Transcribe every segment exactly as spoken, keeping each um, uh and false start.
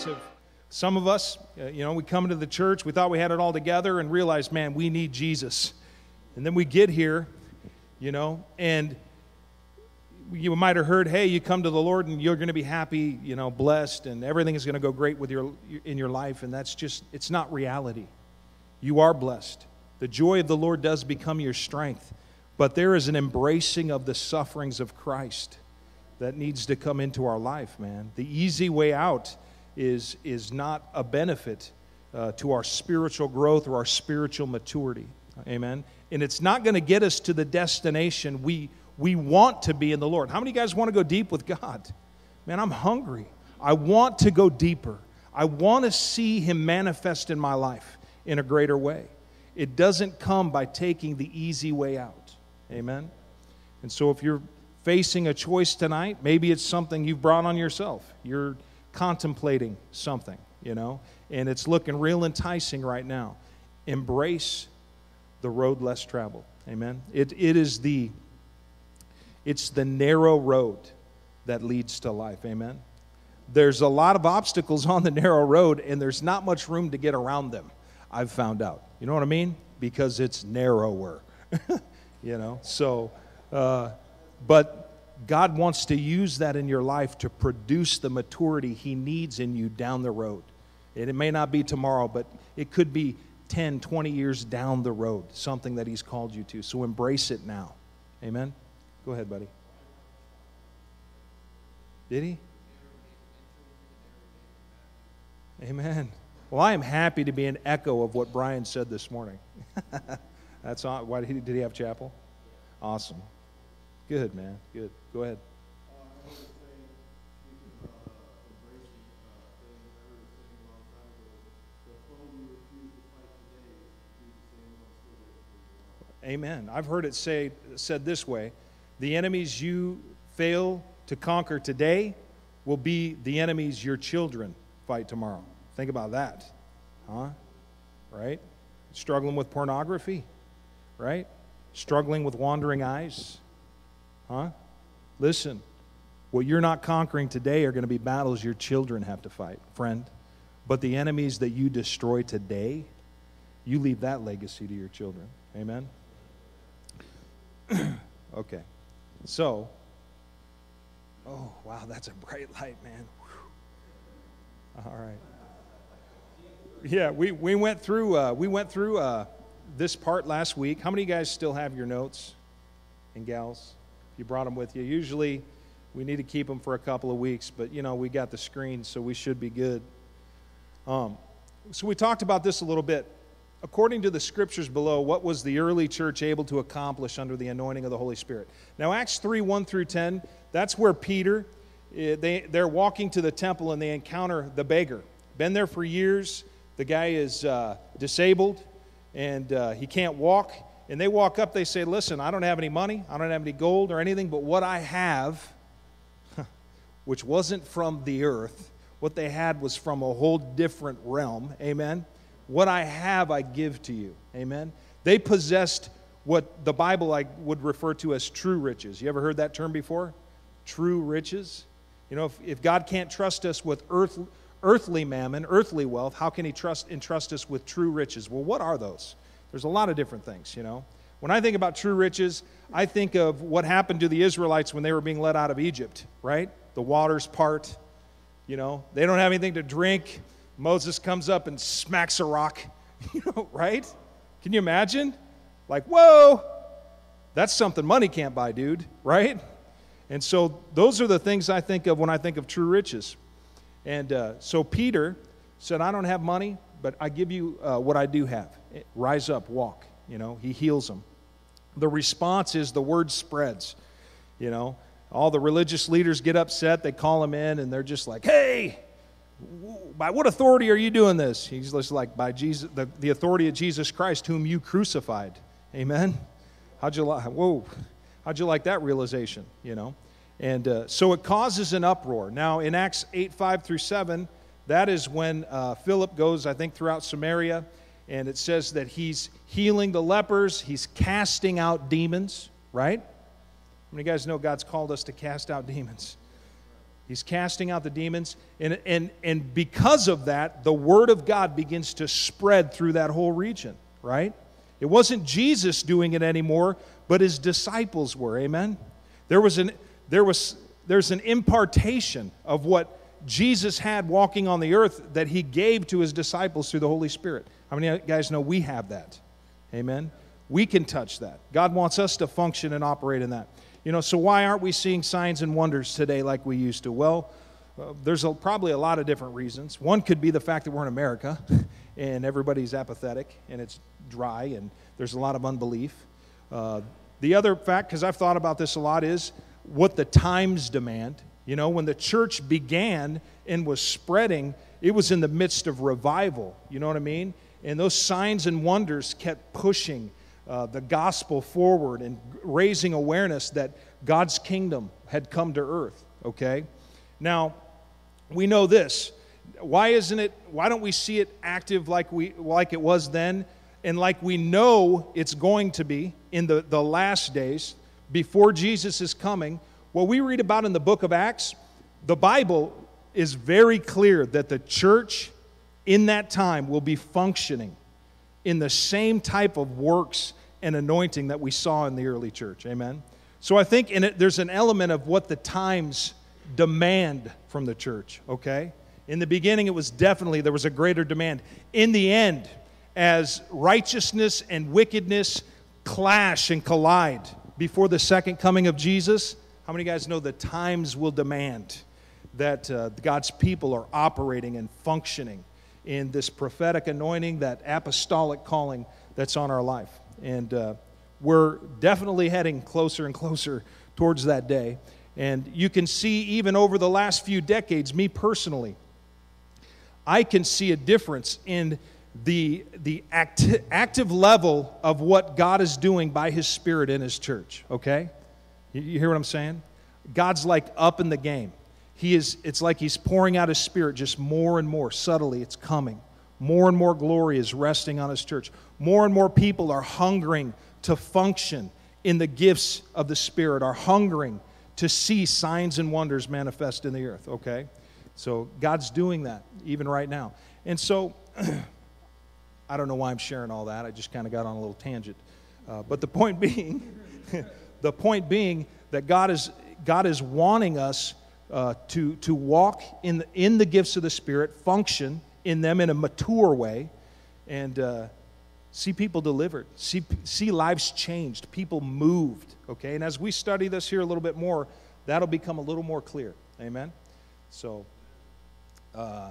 us have, some of us, uh, you know, we come into the church, we thought we had it all together and realized, man, we need Jesus. And then we get here, you know, and you might have heard, hey, you come to the Lord and you're going to be happy, you know, blessed, and everything is going to go great with your in your life, and that's just, it's not reality. You are blessed. The joy of the Lord does become your strength, but there is an embracing of the sufferings of Christ that needs to come into our life, man. The easy way out is, is not a benefit uh, to our spiritual growth or our spiritual maturity. Amen? And it's not going to get us to the destination we we want to be in the Lord. How many of you guys want to go deep with God? Man, I'm hungry. I want to go deeper. I want to see Him manifest in my life in a greater way. It doesn't come by taking the easy way out. Amen? And so if you're facing a choice tonight, maybe it's something you've brought on yourself. You're contemplating something, you know, and it's looking real enticing right now. Embrace the road less traveled. Amen? It, it is the, it's the narrow road that leads to life. Amen? There's a lot of obstacles on the narrow road, and there's not much room to get around them, I've found out. You know what I mean? Because it's narrower. You know? So, uh, but God wants to use that in your life to produce the maturity He needs in you down the road. And it may not be tomorrow, but it could be ten, twenty years down the road, something that He's called you to. So embrace it now. Amen? Go ahead, buddy. Did he? Amen. Well, I am happy to be an echo of what Brian said this morning. That's all. Why did he, did he have chapel? Awesome. Good, man. Good. Go ahead. Amen. I've heard it say said this way: the enemies you fail to conquer today will be the enemies your children fight tomorrow. Think about that. Huh? Right? Struggling with pornography. Right? Struggling with wandering eyes. Huh? Listen, what you're not conquering today are going to be battles your children have to fight, friend. But the enemies that you destroy today, you leave that legacy to your children. Amen? Okay. So, oh, wow, that's a bright light, man. Whew. All right. Yeah, we, we went through uh, we went through uh, this part last week. How many of you guys still have your notes and gals? You brought them with you. Usually we need to keep them for a couple of weeks, but, you know, we got the screen, so we should be good. Um, so we talked about this a little bit. According to the scriptures below, what was the early church able to accomplish under the anointing of the Holy Spirit? Now, Acts three, one through ten, that's where Peter, they, they're walking to the temple and they encounter the beggar. Been there for years. The guy is uh, disabled and uh, he can't walk. And they walk up, they say, listen, I don't have any money, I don't have any gold or anything, but what I have, which wasn't from the earth, what they had was from a whole different realm. Amen? What I have, I give to you. Amen? They possessed what the Bible like would refer to as true riches. You ever heard that term before? True riches? You know, if, if God can't trust us with earth, earthly mammon, earthly wealth, how can He trust entrust us with true riches? Well, what are those? There's a lot of different things, you know. When I think about true riches, I think of what happened to the Israelites when they were being led out of Egypt, right? The waters part, you know. They don't have anything to drink. Moses comes up and smacks a rock, you know, right? Can you imagine? Like, whoa, that's something money can't buy, dude, right? And so those are the things I think of when I think of true riches. And uh, so Peter said, I don't have money, but I give you uh, what I do have. Rise up, walk. You know, he heals them. The response is the word spreads. You know, all the religious leaders get upset. They call him in, and they're just like, hey, by what authority are you doing this? He's just like, by Jesus, the, the authority of Jesus Christ, whom you crucified. Amen? How'd you like, whoa, how'd you like that realization, you know? And uh, so it causes an uproar. Now, in Acts eight, five through seven, that is when uh, Philip goes, I think, throughout Samaria, and it says that he's healing the lepers, he's casting out demons, right? How many of you guys know God's called us to cast out demons? He's casting out the demons. And, and, and because of that, the Word of God begins to spread through that whole region, right? It wasn't Jesus doing it anymore, but his disciples were. Amen? There was an, there was, there's an impartation of what Jesus had walking on the earth that he gave to his disciples through the Holy Spirit. How many guys know we have that? Amen? We can touch that. God wants us to function and operate in that. You know, so why aren't we seeing signs and wonders today like we used to? Well, uh, there's a, probably a lot of different reasons. One could be the fact that we're in America and everybody's apathetic and it's dry and there's a lot of unbelief. Uh, the other fact, because I've thought about this a lot, is what the times demand. You know, when the church began and was spreading, it was in the midst of revival. You know what I mean? And those signs and wonders kept pushing Uh, the gospel forward and raising awareness that God's kingdom had come to earth, okay? Now, we know this. Why isn't it, why don't we see it active like we like it was then and like we know it's going to be in the, the last days before Jesus is coming? What we read about in the book of Acts, the Bible is very clear that the church in that time will be functioning in the same type of works and anointing that we saw in the early church. Amen? So I think in it, there's an element of what the times demand from the church, okay? In the beginning, it was definitely, there was a greater demand. In the end, as righteousness and wickedness clash and collide before the second coming of Jesus, how many guys know the times will demand that uh, God's people are operating and functioning in this prophetic anointing, that apostolic calling that's on our life. And uh, we're definitely heading closer and closer towards that day. And you can see even over the last few decades, me personally, I can see a difference in the, the acti- active level of what God is doing by His Spirit in His church, okay? You, you hear what I'm saying? God's like up in the game. He is, it's like He's pouring out His Spirit just more and more. Subtly, it's coming. More and more glory is resting on His church. More and more people are hungering to function in the gifts of the Spirit, are hungering to see signs and wonders manifest in the earth, okay? So God's doing that even right now. And so, I don't know why I'm sharing all that. I just kind of got on a little tangent. Uh, but the point being, the point being that God is, God is wanting us Uh, to, to walk in the, in the gifts of the Spirit, function in them in a mature way, and uh, see people delivered, see, see lives changed, people moved, okay? And as we study this here a little bit more, that'll become a little more clear, amen? So, uh,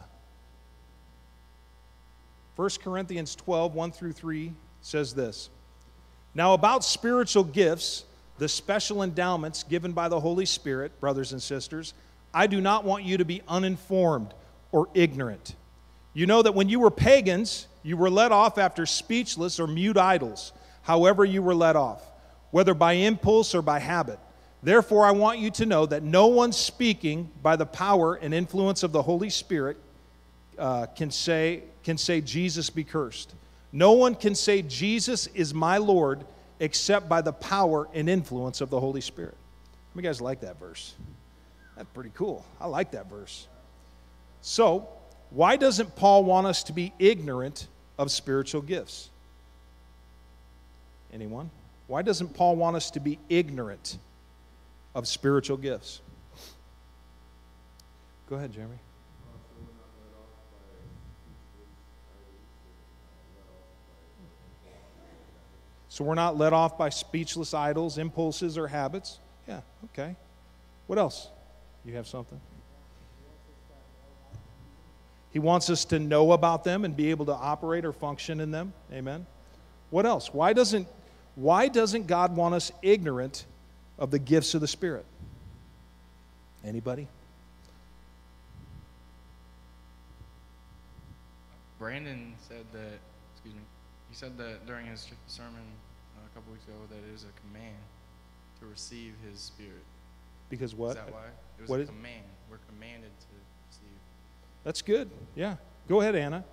First Corinthians twelve, one through three says this, "Now about spiritual gifts, the special endowments given by the Holy Spirit, brothers and sisters, I do not want you to be uninformed or ignorant. You know that when you were pagans, you were led off after speechless or mute idols, however you were led off, whether by impulse or by habit. Therefore, I want you to know that no one speaking by the power and influence of the Holy Spirit uh, can say, can say, Jesus be cursed. No one can say, Jesus is my Lord, except by the power and influence of the Holy Spirit." How many guys like that verse? That's pretty cool. I like that verse. So, why doesn't Paul want us to be ignorant of spiritual gifts? Anyone? Why doesn't Paul want us to be ignorant of spiritual gifts? Go ahead, Jeremy. So we're not led off by speechless idols, impulses, or habits? Yeah, okay. What else? You have something? He wants us to know about them and be able to operate or function in them. Amen. What else? Why doesn't, why doesn't God want us ignorant of the gifts of the Spirit? Anybody? Brandon said that, excuse me, he said that during his sermon uh, a couple weeks ago that it is a command to receive His Spirit. Because what? Is that why? It was what a is, command. We're commanded to receive. That's good. Yeah. Go ahead, Anna.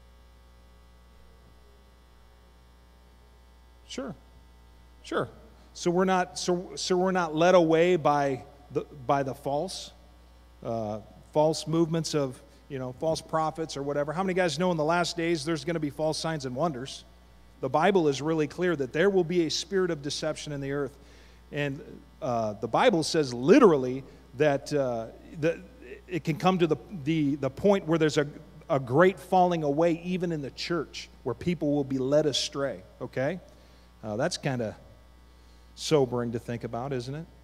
Sure. Sure. So we're not so so we're not led away by the by the false uh, false movements of, you know, false prophets or whatever. How many guys know in the last days there's going to be false signs and wonders? The Bible is really clear that there will be a spirit of deception in the earth, and uh, the Bible says literally that uh, the, it can come to the the the point where there's a a great falling away even in the church, where people will be led astray. Okay, uh, that's kind of sobering to think about, isn't it?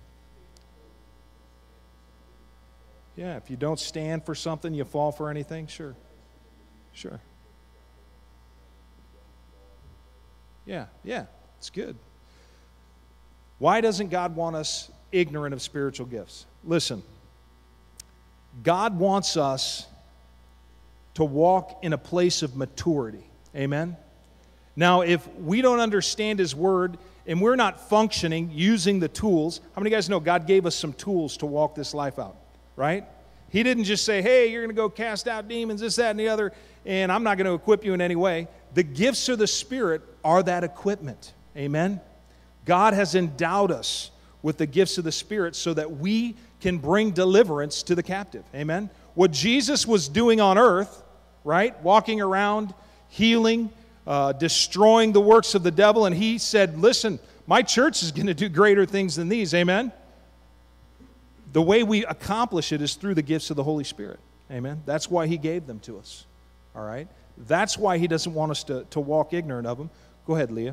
Yeah, if you don't stand for something, you fall for anything. Sure, sure. Yeah, yeah, it's good. Why doesn't God want us ignorant of spiritual gifts? Listen, God wants us to walk in a place of maturity. Amen? Now, if we don't understand His Word and we're not functioning using the tools, how many of you guys know God gave us some tools to walk this life out, right? He didn't just say, hey, you're going to go cast out demons, this, that, and the other, and I'm not going to equip you in any way. The gifts of the Spirit are that equipment. Amen? God has endowed us with the gifts of the Spirit so that we can bring deliverance to the captive. Amen? What Jesus was doing on earth, right, walking around, healing, uh, destroying the works of the devil, and He said, listen, my church is going to do greater things than these. Amen? The way we accomplish it is through the gifts of the Holy Spirit. Amen? That's why He gave them to us. All right? That's why He doesn't want us to, to walk ignorant of them. Go ahead, Leah.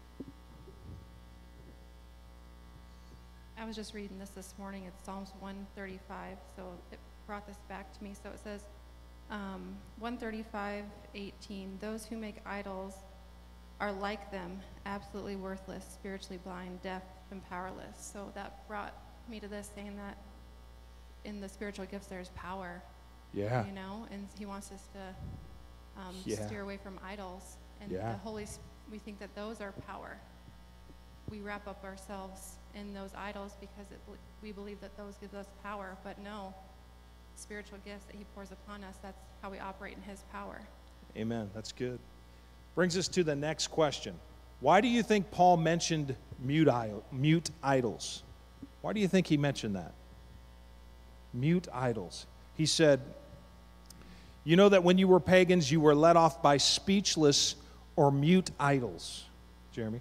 I was just reading this this morning. It's Psalms one thirty-five, so it brought this back to me. So it says, um, one thirty-five, eighteen, those who make idols are like them, absolutely worthless, spiritually blind, deaf, and powerless. So that brought me to this, saying that in the spiritual gifts there's power. Yeah. You know, and He wants us to um, Yeah. steer away from idols. And Yeah. the Holy, we think that those are power. We wrap up ourselves in those idols because it, we believe that those give us power, but no, spiritual gifts that He pours upon us, that's how we operate in His power. Amen. That's good. Brings us to the next question. Why do you think Paul mentioned mute, idol, mute idols? Why do you think he mentioned that? Mute idols. He said, you know that when you were pagans, you were led off by speechless or mute idols. Jeremy?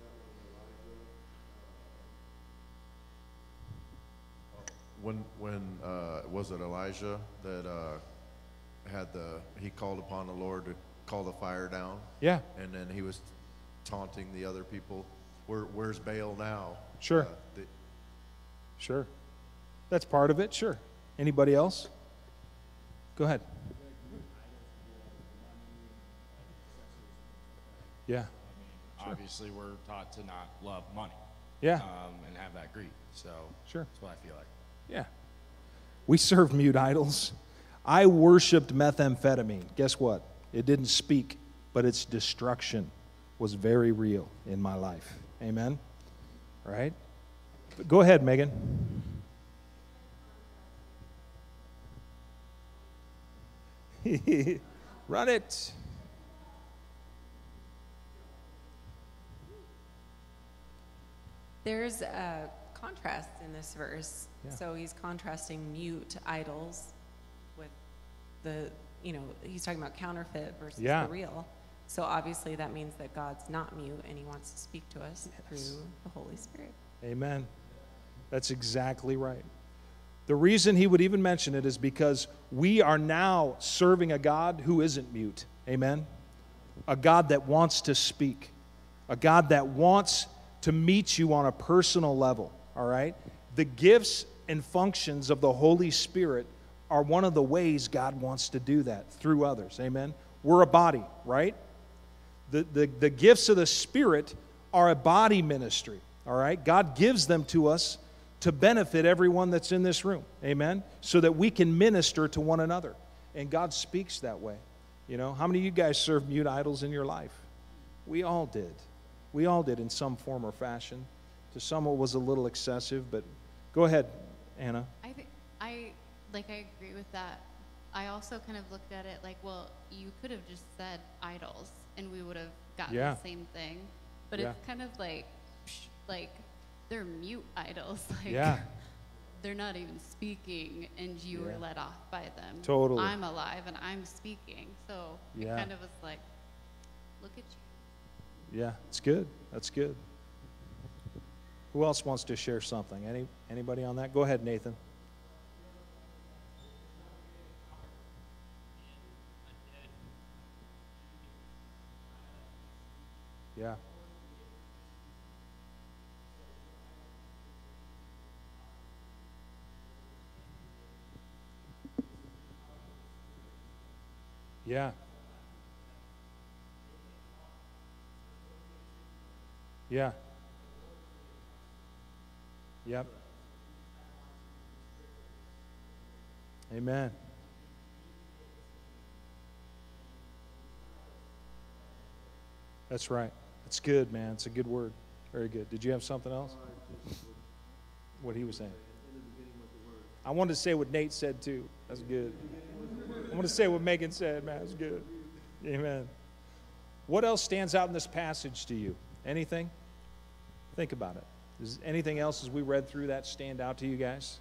When, when uh, was it Elijah that uh, had the, he called upon the Lord to call the fire down? Yeah. And then he was taunting the other people. Where, where's Baal now? Sure. Uh, the, Sure. That's part of it, sure. Anybody else? Go ahead. Yeah. Sure. Obviously, we're taught to not love money. Yeah. Um, and have that greed. So Sure. that's what I feel like. Yeah. We serve mute idols. I worshiped methamphetamine. Guess what? It didn't speak, but its destruction was very real in my life. Amen? Right? But go ahead, Megan. Run it. There's a contrast in this verse. Yeah. So he's contrasting mute idols with the, you know, he's talking about counterfeit versus Yeah. the real. So obviously that means that God's not mute and He wants to speak to us Yes. through the Holy Spirit. Amen. That's exactly right. The reason he would even mention it is because we are now serving a God who isn't mute. Amen? A God that wants to speak. A God that wants to meet you on a personal level. All right? The gifts and functions of the Holy Spirit are one of the ways God wants to do that through others. Amen? We're a body, right? The, the, the gifts of the Spirit are a body ministry. All right? God gives them to us to benefit everyone that's in this room. Amen? So that we can minister to one another. And God speaks that way. You know, how many of you guys serve mute idols in your life? We all did. We all did in some form or fashion. To some it was a little excessive, but go ahead, Anna. I think I like I agree with that. I also kind of looked at it like, well, you could have just said idols and we would have gotten Yeah. the same thing. But Yeah. it's kind of like psh, like they're mute idols. Like, Yeah. they're not even speaking, and you Yeah. were led off by them. Totally. I'm alive and I'm speaking. So Yeah. it kind of was like, look at you. Yeah, it's good. That's good. Who else wants to share something? Any anybody on that? Go ahead, Nathan. Yeah. Yeah. Yeah. Yep. Amen. That's right. That's good, man. It's a good word. Very good. Did you have something else? What he was saying. I wanted to say what Nate said too. That's good. I want to say what Megan said, man. That's good. Amen. What else stands out in this passage to you? Anything? Think about it. Does anything else as we read through that stand out to you guys?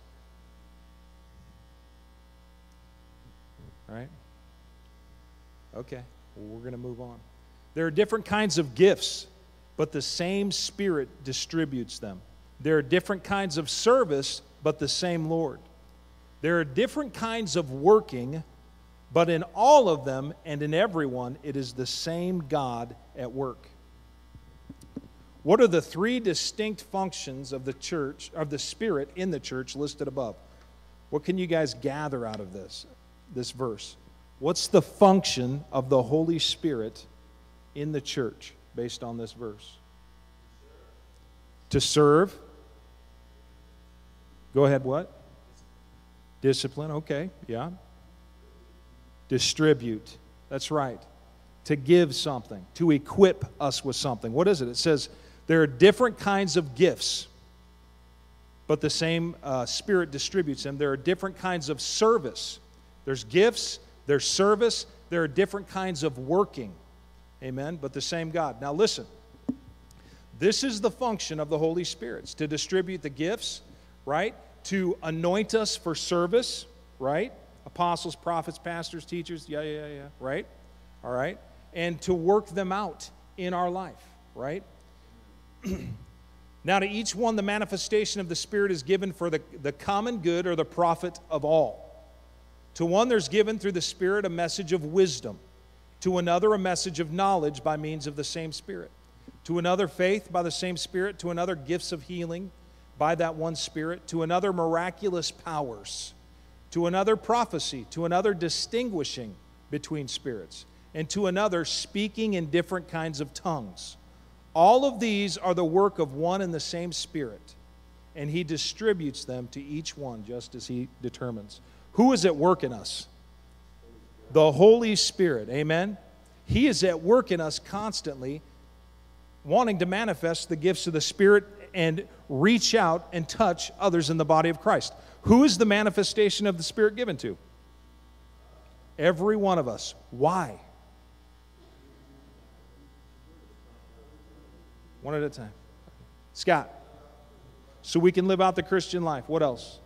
All right? Okay. Well, we're going to move on. There are different kinds of gifts, but the same Spirit distributes them. There are different kinds of service, but the same Lord. There are different kinds of working, but in all of them and in everyone, it is the same God at work. What are the three distinct functions of the church, of the Spirit in the church listed above? What can you guys gather out of this, this verse? What's the function of the Holy Spirit in the church based on this verse? To serve. Go ahead, what? Discipline, okay, yeah. Distribute, that's right. To give something, to equip us with something. What is it? It says there are different kinds of gifts, but the same uh, Spirit distributes them. There are different kinds of service. There's gifts, there's service, there are different kinds of working. Amen? But the same God. Now listen, this is the function of the Holy Spirit. It's to distribute the gifts, right? To anoint us for service, right? Apostles, prophets, pastors, teachers, yeah, yeah, yeah, right? All right? And to work them out in our life, right? Now to each one the manifestation of the Spirit is given for the, the common good or the profit of all. To one there's given through the Spirit a message of wisdom. To another a message of knowledge by means of the same Spirit. To another faith by the same Spirit. To another gifts of healing by that one Spirit. To another miraculous powers. To another prophecy. To another distinguishing between spirits. And to another speaking in different kinds of tongues. All of these are the work of one and the same Spirit, and He distributes them to each one just as He determines. Who is at work in us? The Holy Spirit, amen? He is at work in us constantly, wanting to manifest the gifts of the Spirit and reach out and touch others in the body of Christ. Who is the manifestation of the Spirit given to? Every one of us. Why? One at a time. Scott. So we can live out the Christian life. What else?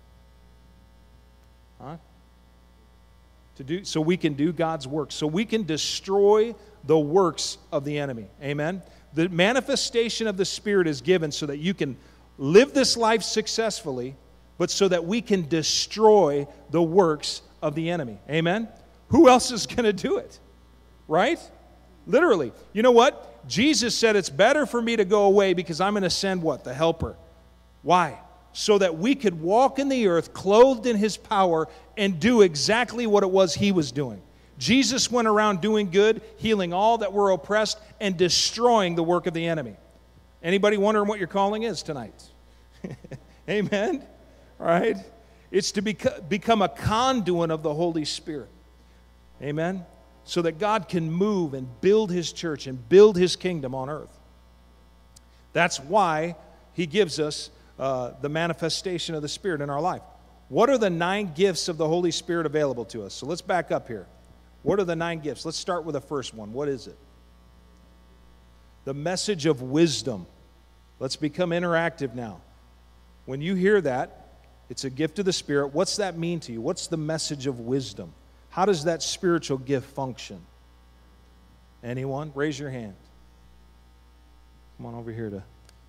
Huh? To do, so we can do God's work. So we can destroy the works of the enemy. Amen? The manifestation of the Spirit is given so that you can live this life successfully, but so that we can destroy the works of the enemy. Amen? Who else is going to do it? Right? Literally. You know what? Jesus said it's better for me to go away because I'm going to send what? The Helper. Why? So that we could walk in the earth clothed in His power and do exactly what it was He was doing. Jesus went around doing good, healing all that were oppressed, and destroying the work of the enemy. Anybody wondering what your calling is tonight? Amen? All right? It's to bec- become a conduit of the Holy Spirit. Amen? So that God can move and build His church and build His kingdom on earth. That's why He gives us uh, the manifestation of the Spirit in our life. What are the nine gifts of the Holy Spirit available to us? So let's back up here. What are the nine gifts? Let's start with the first one. What is it? The message of wisdom. Let's become interactive now. When you hear that, it's a gift of the Spirit. What's that mean to you? What's the message of wisdom? How does that spiritual gift function? Anyone? Raise your hand. Come on over here to...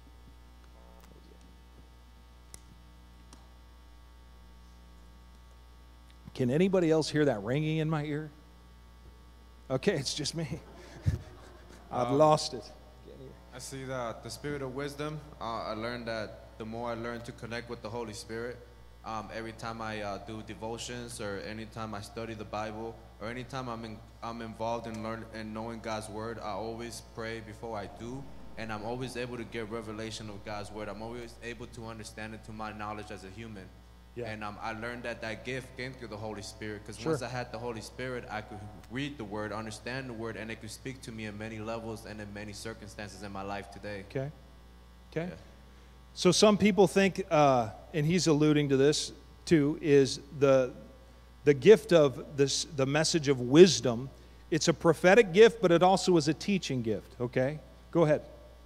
Can anybody else hear that ringing in my ear? Okay, it's just me. I've Um, lost it. I see that the spirit of wisdom. Uh, I learned that the more I learn to connect with the Holy Spirit, um, every time I uh, do devotions or anytime I study the Bible or anytime I'm in, I'm involved in learn in knowing God's word, I always pray before I do, and I'm always able to get revelation of God's word. I'm always able to understand it to my knowledge as a human. Yeah. And um, I learned that that gift came through the Holy Spirit, because Sure. once I had the Holy Spirit, I could read the Word, understand the Word, and it could speak to me in many levels and in many circumstances in my life today. Okay. Okay. Yeah. So some people think, uh, and he's alluding to this too, is the the gift of this, the message of wisdom. It's a prophetic gift, but it also is a teaching gift. Okay. Go ahead.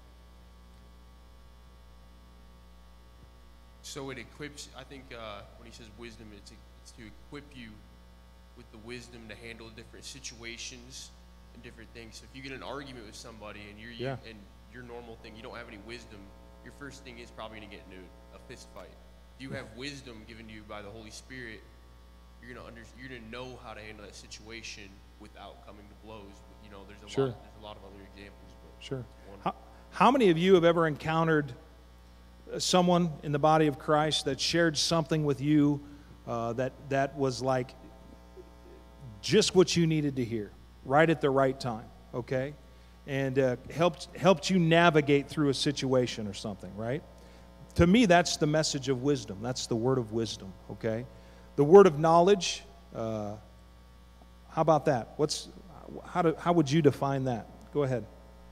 So it equips, I think uh, when he says wisdom, it's, it's to equip you with the wisdom to handle different situations and different things. So if you get in an argument with somebody and you're Yeah. you, and your normal thing, you don't have any wisdom, your first thing is probably going to get into a fist fight. If you have wisdom given to you by the Holy Spirit, you're going to under, you're going to know how to handle that situation without coming to blows. You know, there's a Sure. lot there's a lot of other examples. But Sure. one- How, how many of you have ever encountered someone in the body of Christ that shared something with you uh, that that was like just what you needed to hear, right at the right time, okay? And uh, helped helped you navigate through a situation or something, right? To me, that's the message of wisdom. That's the word of wisdom, okay? The word of knowledge, uh, how about that? What's how do how would you define that? Go ahead.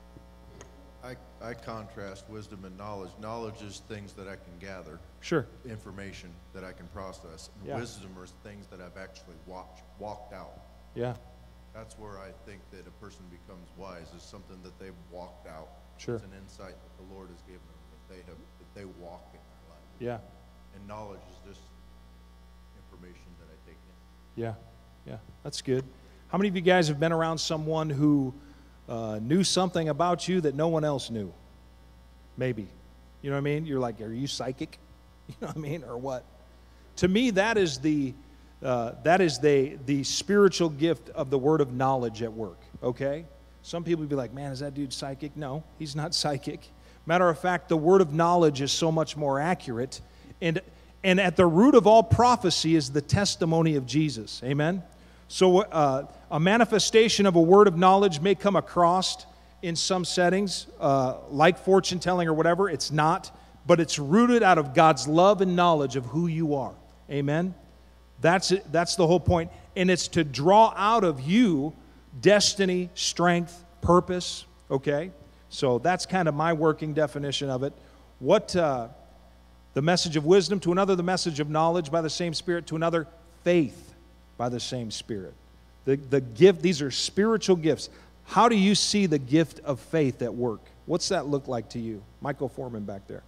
I, I contrast wisdom and knowledge. Knowledge is things that I can gather, Sure. information that I can process. And Yeah. wisdom are things that I've actually watched, walked out. Yeah. That's where I think that a person becomes wise, is something that they've walked out. Sure. It's an insight that the Lord has given them, that they have, that they walk in their life. Yeah. And knowledge is just information that I take in. Yeah, yeah, that's good. How many of you guys have been around someone who uh, knew something about you that no one else knew? Maybe. You know what I mean? You're like, are you psychic? You know what I mean? Or what? To me, that is the uh, that is the the spiritual gift of the word of knowledge at work. Okay? Some people would be like, man, is that dude psychic? No, he's not psychic. Matter of fact, the word of knowledge is so much more accurate, and and at the root of all prophecy is the testimony of Jesus. Amen? So uh, a manifestation of a word of knowledge may come across in some settings, uh, like fortune telling or whatever. It's not, but it's rooted out of God's love and knowledge of who you are. Amen? That's it. That's the whole point. And it's to draw out of you destiny, strength, purpose. Okay? So that's kind of my working definition of it. What... Uh, The message of wisdom, to another, the message of knowledge by the same Spirit, to another, faith by the same Spirit. The, the gift, these are spiritual gifts. How do you see the gift of faith at work? What's that look like to you? Michael Foreman back there.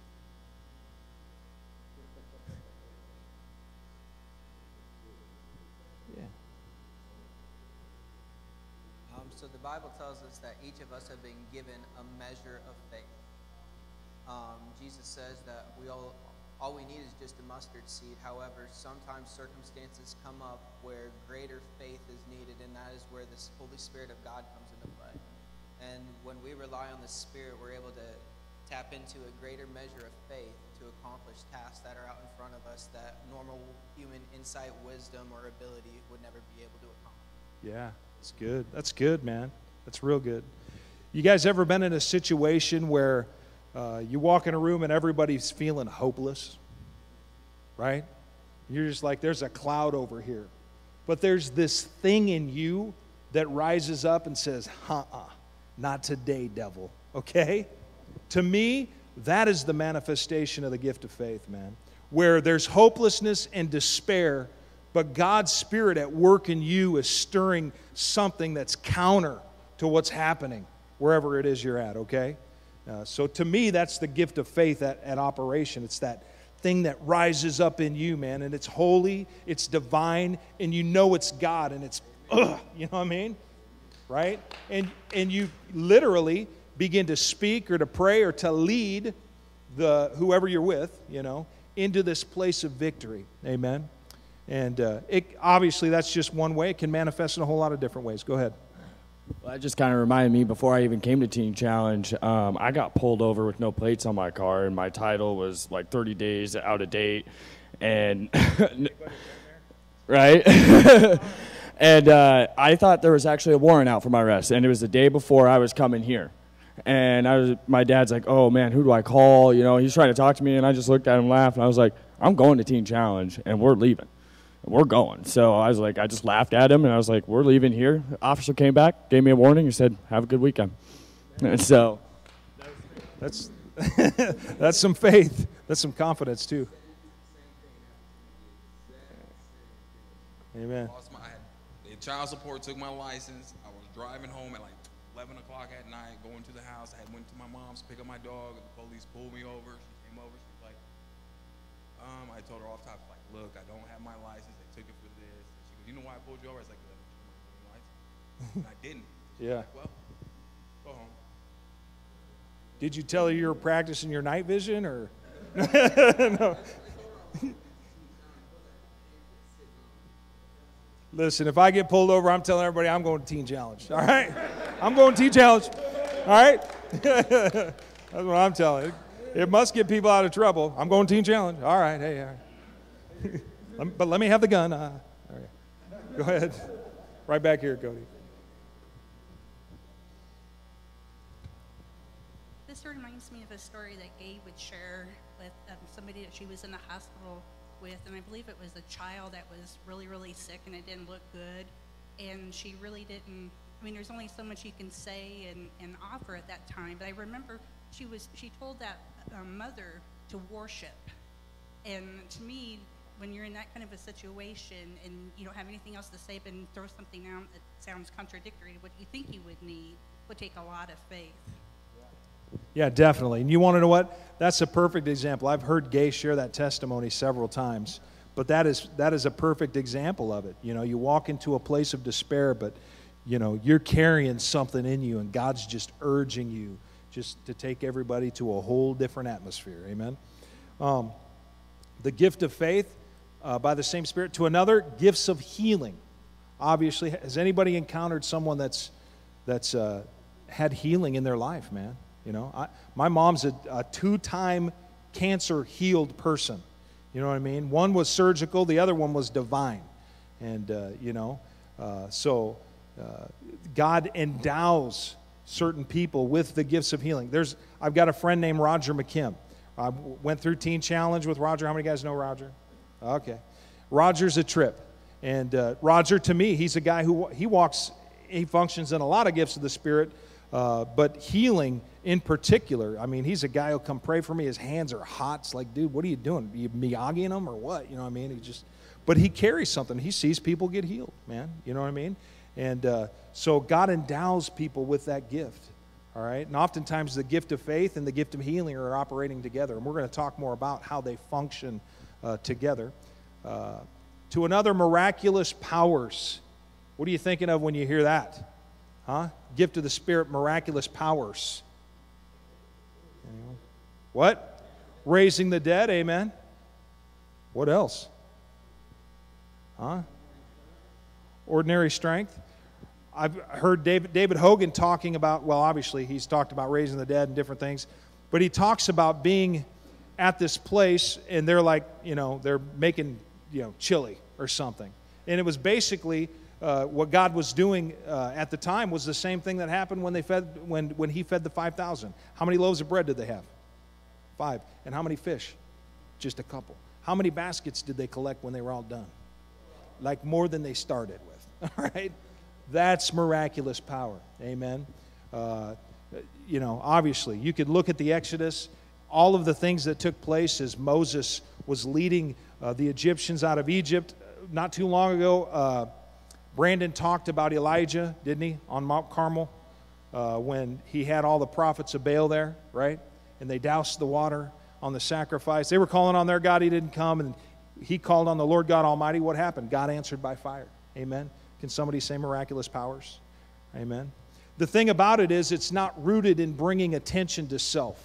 Yeah. Um, so the Bible tells us that each of us have been given a measure of faith. Um, Jesus says that we all, all we need is just a mustard seed. However, sometimes circumstances come up where greater faith is needed, and that is where the Holy Spirit of God comes into play. And when we rely on the Spirit, we're able to tap into a greater measure of faith to accomplish tasks that are out in front of us that normal human insight, wisdom, or ability would never be able to accomplish. Yeah, that's good. That's good, man. That's real good. You guys ever been in a situation where Uh, you walk in a room and everybody's feeling hopeless, right? You're just like, there's a cloud over here. But there's this thing in you that rises up and says, uh-uh, not today, devil, okay? To me, that is the manifestation of the gift of faith, man, where there's hopelessness and despair, but God's Spirit at work in you is stirring something that's counter to what's happening wherever it is you're at, okay? Uh, so to me, that's the gift of faith at, at operation. It's that thing that rises up in you, man, and it's holy, it's divine, and you know it's God, and it's, ugh, you know what I mean? Right? And and you literally begin to speak or to pray or to lead the whoever you're with, you know, into this place of victory. Amen? And uh, it obviously that's just one way. It can manifest in a whole lot of different ways. Go ahead. Well, that just kind of reminded me, before I even came to Teen Challenge, um, I got pulled over with no plates on my car, and my title was like thirty days out of date. And, right? And uh, I thought there was actually a warrant out for my arrest, and it was the day before I was coming here. And I was, my dad's like, oh, man, who do I call? You know, he's trying to talk to me, and I just looked at him and laughed, and I was like, I'm going to Teen Challenge, and we're leaving. We're going. So I was like, I just laughed at him, and I was like, we're leaving here. The officer came back, gave me a warning, and said, have a good weekend. And so that's that's some faith. That's some confidence, too. Amen. Lost my, I had, the child support took my license. I was driving home at like eleven o'clock at night, going to the house. I had went to my mom's to pick up my dog. The police pulled me over. She came over. She was like, um, I told her off top, like, look, I don't have my license. They took it for this. And she goes, you know why I pulled you over? I was like, let me check my license. And I didn't. She Yeah. was like, well, go home. Did you tell her you were practicing your night vision, or? No. Listen, if I get pulled over, I'm telling everybody I'm going to Teen Challenge. All right? I'm going to Teen Challenge. All right? That's what I'm telling you. It must get people out of trouble. I'm going to Teen Challenge. All right. Hey, all right. But let me have the gun. Uh, all right. Go ahead. Right back here, Cody. This reminds me of a story that Gabe would share with um, somebody that she was in the hospital with, and I believe it was a child that was really, really sick, and it didn't look good, and she really didn't, I mean, there's only so much you can say and, and offer at that time, but I remember she was, she told that um, mother to worship, and to me, when you're in that kind of a situation and you don't have anything else to say but throw something out that sounds contradictory to what you think you would need, would take a lot of faith. Yeah, definitely. And you want to know what? That's a perfect example. I've heard Gay share that testimony several times, but that is that is a perfect example of it. You know, you walk into a place of despair, but, you know, you're carrying something in you, and God's just urging you just to take everybody to a whole different atmosphere. Amen? Um, the gift of faith, uh, by the same Spirit. To another, gifts of healing. Obviously, has anybody encountered someone that's, that's uh, had healing in their life, man? You know, I, my mom's a, a two-time cancer-healed person. You know what I mean? One was surgical, the other one was divine. And, uh, you know, uh, so uh, God endows certain people with the gifts of healing. There's, I've got a friend named Roger McKim. I went through Teen Challenge with Roger. How many guys know Roger? Okay. Roger's a trip. And uh, Roger, to me, he's a guy who, he walks, he functions in a lot of gifts of the Spirit, uh, but healing in particular, I mean, he's a guy who'll come pray for me. His hands are hot. It's like, dude, what are you doing? Are you Miyagiing them or what? You know what I mean? He just, but he carries something. He sees people get healed, man. You know what I mean? And uh, so God endows people with that gift, all right? And oftentimes the gift of faith and the gift of healing are operating together. And we're going to talk more about how they function uh, together. Uh, to another, miraculous powers. What are you thinking of when you hear that? Huh? Gift of the Spirit, miraculous powers. What? Raising the dead, amen. What else? Huh? Ordinary strength. I've heard David, David Hogan talking about, well, obviously he's talked about raising the dead and different things, but he talks about being at this place and they're like, you know, they're making, you know, chili or something. And it was basically uh, what God was doing uh, at the time was the same thing that happened when they fed, when, when he fed the five thousand. How many loaves of bread did they have? Five. And how many fish? Just a couple. How many baskets did they collect when they were all done? Like more than they started with. All right? That's miraculous power. Amen. Uh, you know, obviously, you could look at the Exodus, all of the things that took place as Moses was leading uh, the Egyptians out of Egypt. Not too long ago, uh, Brandon talked about Elijah, didn't he, on Mount Carmel? uh, when he had all the prophets of Baal there, right? And they doused the water on the sacrifice. They were calling on their God. He didn't come. And he called on the Lord God Almighty. What happened? God answered by fire. Amen. Can somebody say miraculous powers? Amen. The thing about it is it's not rooted in bringing attention to self.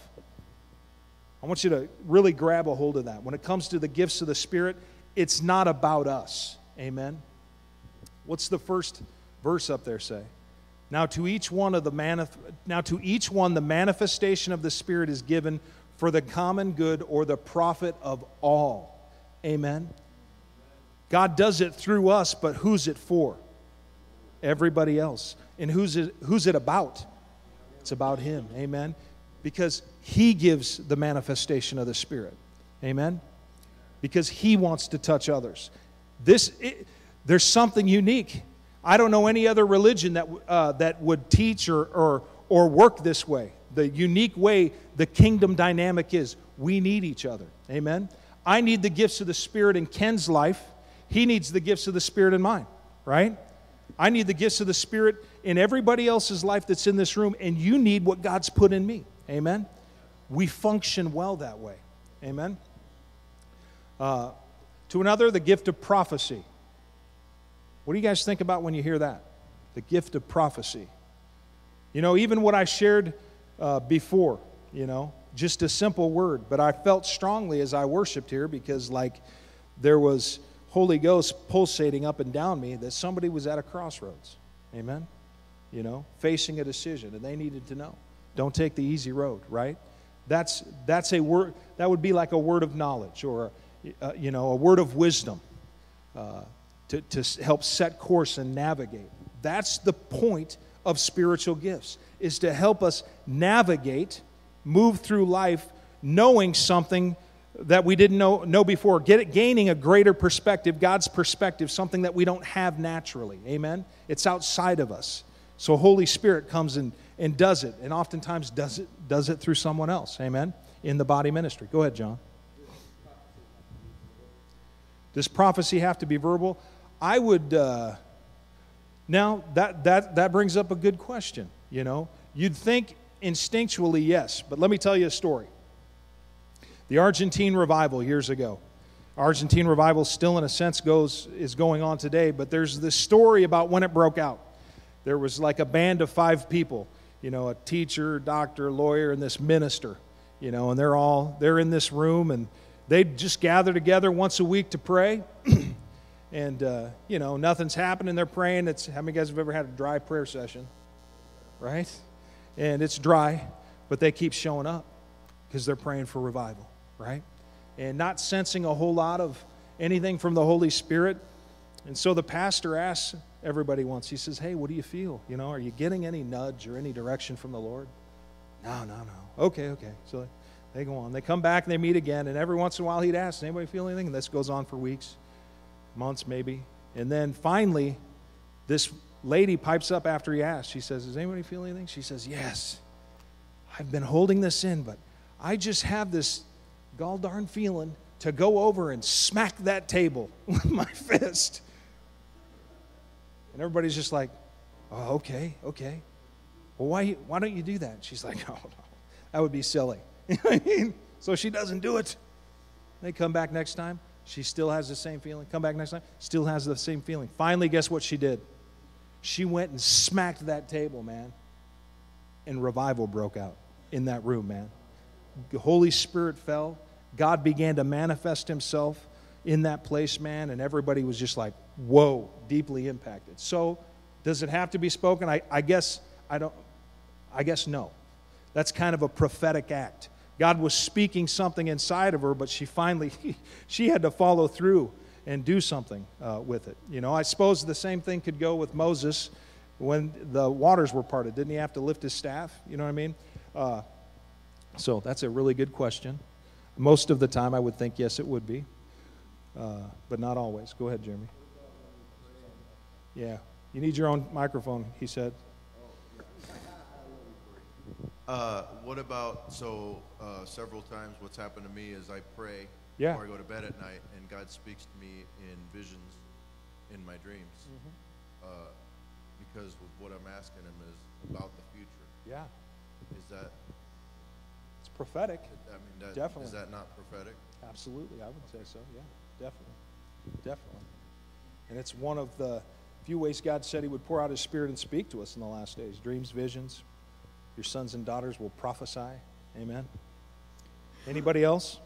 I want you to really grab a hold of that. When it comes to the gifts of the Spirit, it's not about us. Amen. What's the first verse up there say? Now to each one of the manif- now to each one the manifestation of the Spirit is given for the common good or the profit of all. Amen. God does it through us, but who's it for? Everybody else. And who's it, who's it about? It's about Him. Amen. Because He gives the manifestation of the Spirit. Amen. Because He wants to touch others. This, it, there's something unique. I don't know any other religion that uh, that would teach or, or or work this way. The unique way the kingdom dynamic is. We need each other. Amen. I need the gifts of the Spirit in Ken's life. He needs the gifts of the Spirit in mine. Right? I need the gifts of the Spirit in everybody else's life that's in this room, and you need what God's put in me. Amen? We function well that way. Amen? Uh, to another, the gift of prophecy. What do you guys think about when you hear that? The gift of prophecy. You know, even what I shared uh, before, you know, just a simple word, but I felt strongly as I worshiped here because, like, there was Holy Ghost pulsating up and down me that somebody was at a crossroads. Amen? You know, facing a decision, and they needed to know. Don't take the easy road, right? That's that's a word that would be like a word of knowledge or uh, you know, a word of wisdom uh, to to help set course and navigate. That's the point of spiritual gifts, is to help us navigate, move through life, knowing something that we didn't know know before, get it, gaining a greater perspective, God's perspective, something that we don't have naturally. Amen. It's outside of us. So Holy Spirit comes and, and does it, and oftentimes does it does it through someone else. Amen. In the body ministry. Go ahead, John. Does prophecy have to be verbal? I would. Uh, now that that that brings up a good question. You know, you'd think instinctually yes, but let me tell you a story. The Argentine revival years ago. Argentine revival still in a sense goes is going on today, but there's this story about when it broke out. There was like a band of five people, you know, a teacher, doctor, lawyer, and this minister, you know, and they're all, they're in this room, and they just gather together once a week to pray, and, uh, you know, nothing's happening, they're praying. It's, how many of you guys have ever had a dry prayer session, right? And it's dry, but they keep showing up because they're praying for revival, right? And not sensing a whole lot of anything from the Holy Spirit. And so the pastor asks everybody once, he says, hey, what do you feel? You know, are you getting any nudge or any direction from the Lord? No, no, no. Okay, okay. So they go on. They come back and they meet again, and every once in a while he'd ask, does anybody feel anything? And this goes on for weeks, months maybe. And then finally, this lady pipes up after he asked. She says, does anybody feel anything? She says, yes. I've been holding this in, but I just have this gall darn feeling to go over and smack that table with my fist. And everybody's just like, oh, okay, okay. Well, why, why don't you do that? She's like, oh, no, that would be silly. You know what I mean? So she doesn't do it. They come back next time. She still has the same feeling. Come back next time. Still has the same feeling. Finally, guess what she did? She went and smacked that table, man. And revival broke out in that room, man. The Holy Spirit fell. God began to manifest Himself in that place, man, and everybody was just like, whoa, deeply impacted. So, does it have to be spoken? I, I guess I don't. I guess no. That's kind of a prophetic act. God was speaking something inside of her, but she finally she had to follow through and do something uh, with it. You know, I suppose the same thing could go with Moses when the waters were parted. Didn't he have to lift his staff? You know what I mean? Uh, so that's a really good question. Most of the time, I would think yes, it would be, uh, but not always. Go ahead, Jeremy. Yeah, you need your own microphone, he said. Uh, what about, so uh, several times what's happened to me is I pray yeah. before I go to bed at night, and God speaks to me in visions in my dreams. Mm-hmm. uh, because what I'm asking Him is about the future. Yeah. Is that, It's prophetic. I mean, that, Definitely. is that not prophetic? Absolutely, I would say so, yeah, definitely, definitely. And it's one of the few ways God said he would pour out his Spirit and speak to us in the last days. Dreams, visions, your sons and daughters will prophesy. Amen. Anybody else?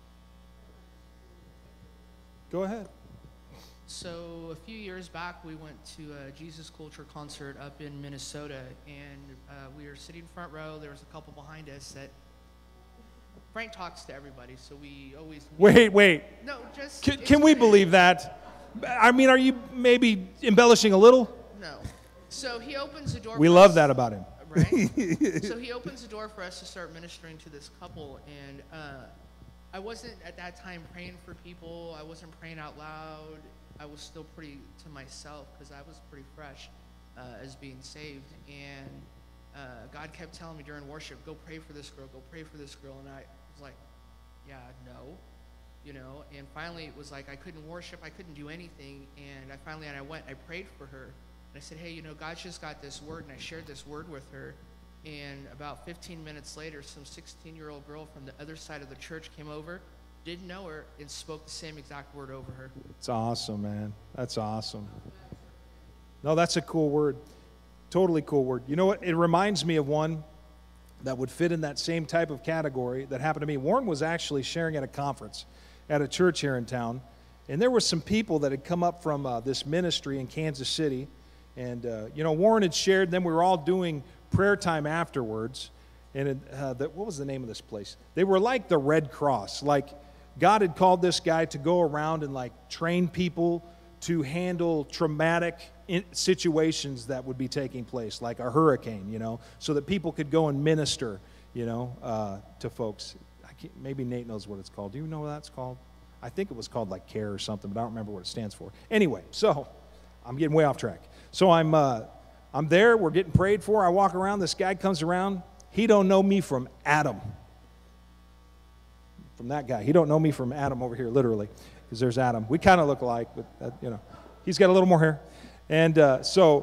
Go ahead. So a few years back, we went to a Jesus Culture concert up in Minnesota, and uh, we were sitting front row. There was a couple behind us that Frank talks to everybody, so we always Wait, wait. No, just Can, can we believe that? I mean, are you maybe embellishing a little? No. So he opens the door. We for love us, that about him. Right? So he opens the door for us to start ministering to this couple, and uh, I wasn't at that time praying for people. I wasn't praying out loud. I was still pretty to myself because I was pretty fresh uh, as being saved. And uh, God kept telling me during worship, go pray for this girl, go pray for this girl. And I was like, yeah, no, you know. And finally it was like I couldn't worship, I couldn't do anything. And I finally, and I went, I prayed for her. And I said, hey, you know, God's just got this word. And I shared this word with her. And about fifteen minutes later, some sixteen-year-old girl from the other side of the church came over, didn't know her, and spoke the same exact word over her. It's awesome, man. That's awesome. No, that's a cool word. Totally cool word. You know what? It reminds me of one that would fit in that same type of category that happened to me. Warren was actually sharing at a conference at a church here in town, and there were some people that had come up from uh, this ministry in Kansas City. And, uh, you know, Warren had shared, then we were all doing prayer time afterwards. And it, uh, the, what was the name of this place? They were like the Red Cross. Like, God had called this guy to go around and, like, train people to handle traumatic in situations that would be taking place, like a hurricane, you know, so that people could go and minister, you know, uh, to folks. I can't, maybe Nate knows what it's called. Do you know what that's called? I think it was called, like, CARE or something, but I don't remember what it stands for. Anyway, so I'm getting way off track. So I'm, uh, I'm there. We're getting prayed for. I walk around. This guy comes around. He don't know me from Adam. From that guy. He don't know me from Adam over here, literally, because there's Adam. We kind of look alike, but, that, you know, he's got a little more hair. And uh, so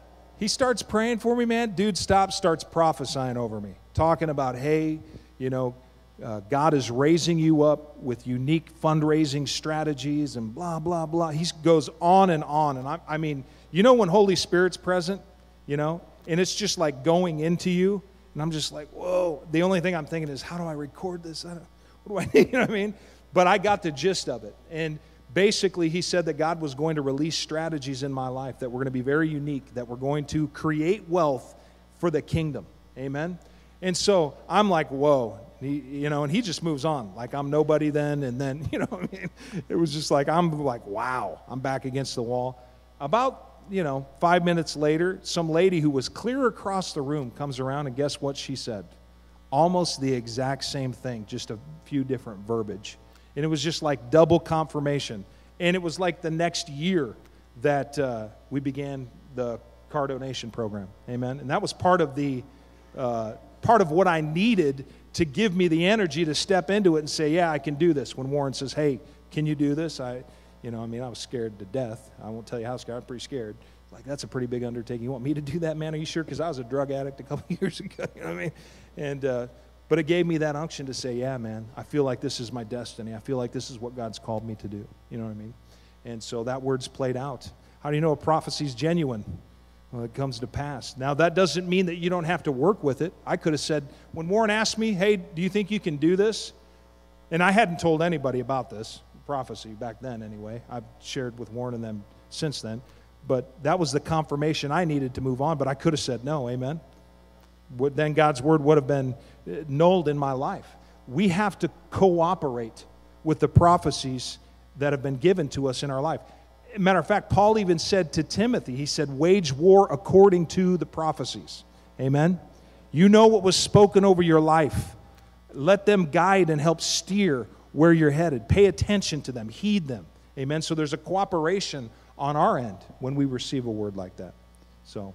he starts praying for me, man. Dude stops, starts prophesying over me, talking about, hey, you know, uh, God is raising you up with unique fundraising strategies and blah, blah, blah. He goes on and on. And I, I mean, you know when Holy Spirit's present, you know, and it's just like going into you. And I'm just like, whoa. The only thing I'm thinking is, how do I record this? I don't, what do I, you know what I mean? But I got the gist of it. And basically, he said that God was going to release strategies in my life that were going to be very unique, that were going to create wealth for the kingdom. Amen? And so I'm like, whoa. He, you know, and he just moves on. Like I'm nobody then. And then, you know what I mean? It was just like, I'm like, wow. I'm back against the wall. About, you know, five minutes later, some lady who was clear across the room comes around, and guess what she said? Almost the exact same thing, just a few different verbiage. And it was just like double confirmation. And it was like the next year that uh, we began the car donation program. Amen. And that was part of the uh, part of what I needed to give me the energy to step into it and say, yeah, I can do this. When Warren says, hey, can you do this? I, you know, I mean, I was scared to death. I won't tell you how scared. I'm pretty scared. Like, that's a pretty big undertaking. You want me to do that, man? Are you sure? Because I was a drug addict a couple years ago. You know what I mean? And, uh, but it gave me that unction to say, yeah, man, I feel like this is my destiny. I feel like this is what God's called me to do. You know what I mean? And so that word's played out. How do you know a prophecy's genuine? Well, it comes to pass. Now, that doesn't mean that you don't have to work with it. I could have said, when Warren asked me, hey, do you think you can do this? And I hadn't told anybody about this prophecy back then anyway. I've shared with Warren and them since then. But that was the confirmation I needed to move on. But I could have said no, amen? Would, then God's word would have been nulled in my life. We have to cooperate with the prophecies that have been given to us in our life. Matter of fact, Paul even said to Timothy, he said, wage war according to the prophecies. Amen? You know what was spoken over your life. Let them guide and help steer where you're headed. Pay attention to them. Heed them. Amen? So there's a cooperation on our end when we receive a word like that. So,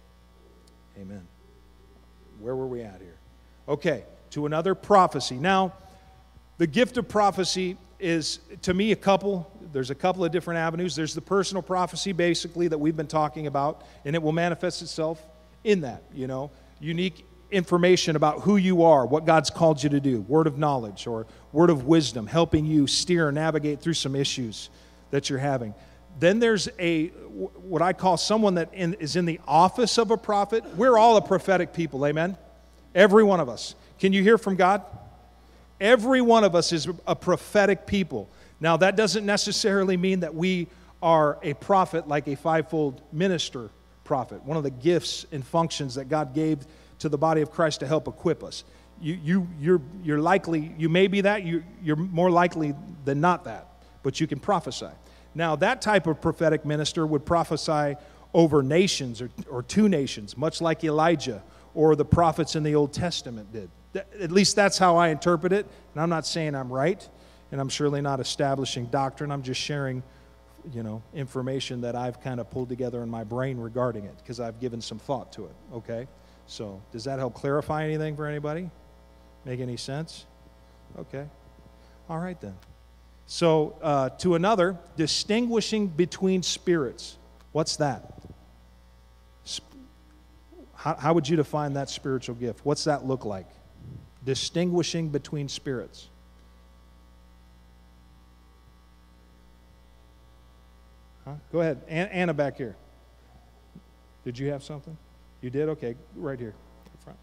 amen. Where were we at here? Okay, to another prophecy. Now, the gift of prophecy is, to me, a couple. There's a couple of different avenues. There's the personal prophecy, basically, that we've been talking about, and it will manifest itself in that, you know. unique information about who you are, what God's called you to do, word of knowledge or word of wisdom, helping you steer and navigate through some issues that you're having. Then there's a, what I call someone that in, is in the office of a prophet. We're all a prophetic people, amen? Every one of us. Can you hear from God? Every one of us is a prophetic people. Now, that doesn't necessarily mean that we are a prophet like a fivefold minister prophet, one of the gifts and functions that God gave to the body of Christ to help equip us. You, you, you're, you're likely, you may be that, you, you're more likely than not that, but you can prophesy. Now, that type of prophetic minister would prophesy over nations or, or to nations, much like Elijah or the prophets in the Old Testament did. At least that's how I interpret it, and I'm not saying I'm right, and I'm surely not establishing doctrine. I'm just sharing, you know, information that I've kind of pulled together in my brain regarding it, because I've given some thought to it, okay? So, does that help clarify anything for anybody? Make any sense? Okay. All right, then. So, uh, to another, distinguishing between spirits. What's that? Sp- how, how would you define that spiritual gift? What's that look like? Distinguishing between spirits. Huh? Go ahead. An- Anna back here. Did you have something? You did? Okay, right here. In front.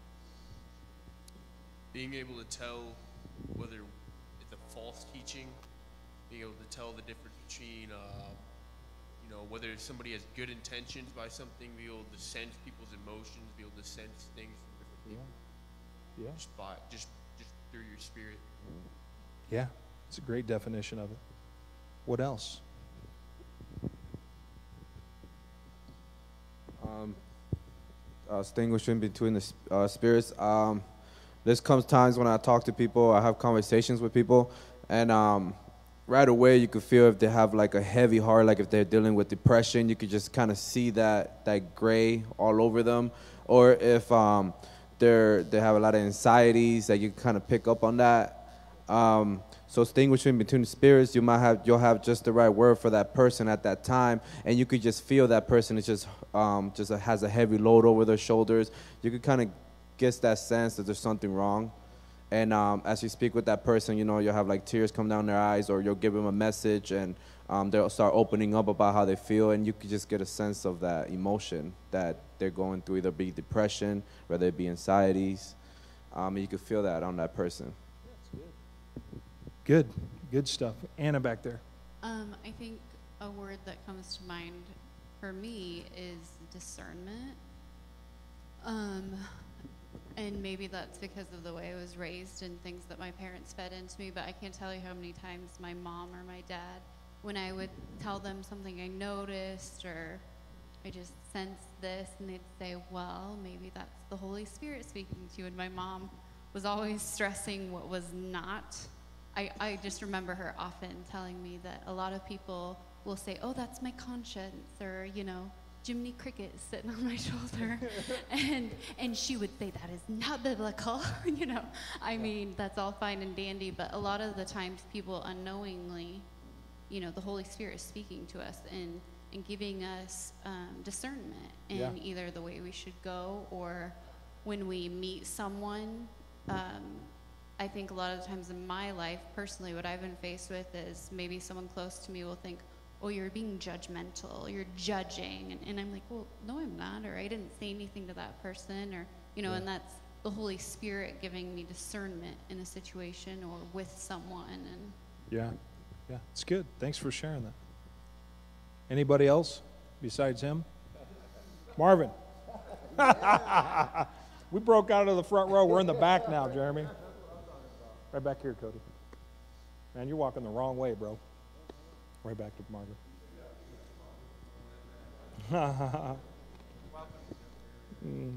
Being able to tell whether it's a false teaching, being able to tell the difference between, uh, you know, whether somebody has good intentions by something, be able to sense people's emotions, be able to sense things from different people. Yeah. Yeah. Just by, just, just through your spirit. Yeah, it's a great definition of it. What else? Um, uh, distinguishing between the uh, spirits. Um, this comes times when I talk to people, I have conversations with people, and um, right away you could feel if they have like a heavy heart, like if they're dealing with depression, you could just kind of see that that gray all over them, or if um, they're they have a lot of anxieties, that you kind of pick up on that. Um, so distinguishing between the spirits, you might have you'll have just the right word for that person at that time, and you could just feel that person is just um, just a, has a heavy load over their shoulders. You could kind of get that sense that there's something wrong, and um, as you speak with that person, you know you'll have like tears come down their eyes, or you'll give them a message, and um, they'll start opening up about how they feel, and you could just get a sense of that emotion that they're going through, either be depression, whether it be anxieties, um, and you could feel that on that person. Good, good stuff. Anna back there. Um, I think a word that comes to mind for me is discernment. Um, and maybe that's because of the way I was raised and things that my parents fed into me, but I can't tell you how many times my mom or my dad, when I would tell them something I noticed or I just sensed this, and they'd say, well, maybe that's the Holy Spirit speaking to you. And my mom was always stressing what was not. I, I just remember her often telling me that a lot of people will say, oh, that's my conscience, or, you know, Jiminy Cricket is sitting on my shoulder. and and she would say, that is not biblical. you know, I mean, that's all fine and dandy, but a lot of the times people unknowingly, you know, the Holy Spirit is speaking to us and, and giving us um, discernment in Yeah. either the way we should go, or when we meet someone. Um, I think a lot of the times in my life, personally, what I've been faced with is maybe someone close to me will think, oh, you're being judgmental, you're judging. And, and I'm like, well, no, I'm not, or I didn't say anything to that person, or, you know, Yeah. and that's the Holy Spirit giving me discernment in a situation or with someone. And Yeah, yeah, it's good. Thanks for sharing that. Anybody else besides him? Marvin. We broke out of the front row. We're in the back now, Jeremy. Right back here, Cody. Man, you're walking the wrong way, bro. Right back to Marvin. mm.